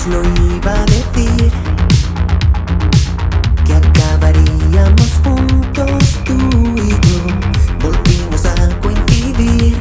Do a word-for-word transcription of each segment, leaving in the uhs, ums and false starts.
nos lo iba a decir, que acabaríamos juntos tú y yo. Volvimos a coincidir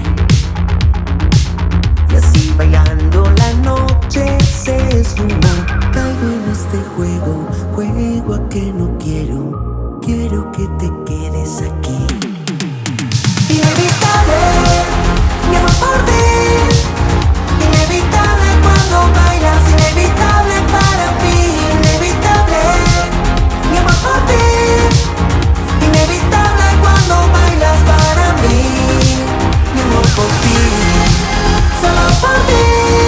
y así bailando la noche se esfumó. Caigo en este juego, juego a que no quiero, quiero que te quedes aquí. Inevitable, mi amor por ti. Inevitable cuando bailas, inevitable para mí. Inevitable, mi amor por ti. Inevitable cuando bailas para mí. Mi amor por ti, solo por ti.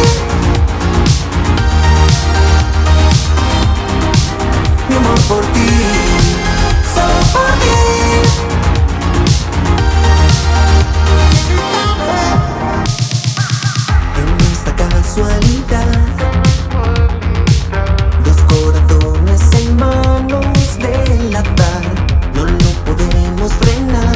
Mi amor por ti, solo por ti. Casualidad, dos corazones en manos del azar, no lo podemos frenar.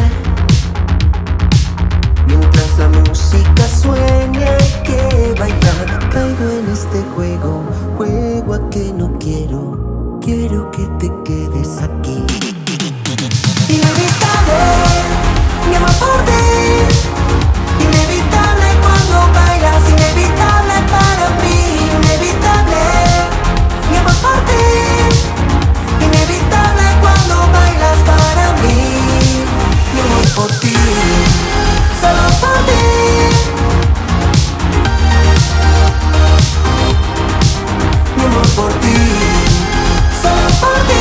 Mientras la música sueña hay que bailar. Caigo en este juego, juego a que no quiero, quiero que te quedes aquí. Inevitable, mi amor por ti. Inevitable cuando bailas, inevitable para mí. Inevitable, mi amor por ti. Inevitable cuando bailas para mí. Mi amor por ti, solo por ti. Mi amor por ti, solo por ti.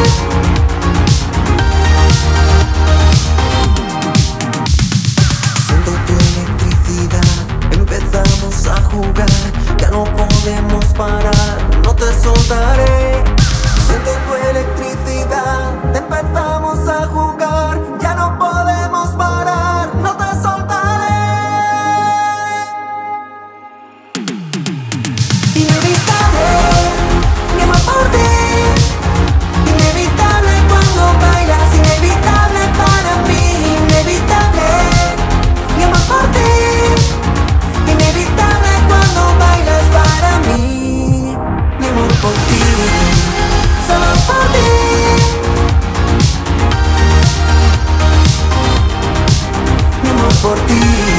Siento tu electricidad, empezamos a jugar, ya no podemos parar, no te soltaré. Siento tu electricidad, empezamos a jugar, ya no podemos parar, no te soltaré. Inevitable, mi amor por ti. Inevitable cuando bailas, inevitable para mí. Inevitable, mi amor por ti. Inevitable cuando bailas para mí. Mi amor por ti, solo por ti. Mi amor por ti.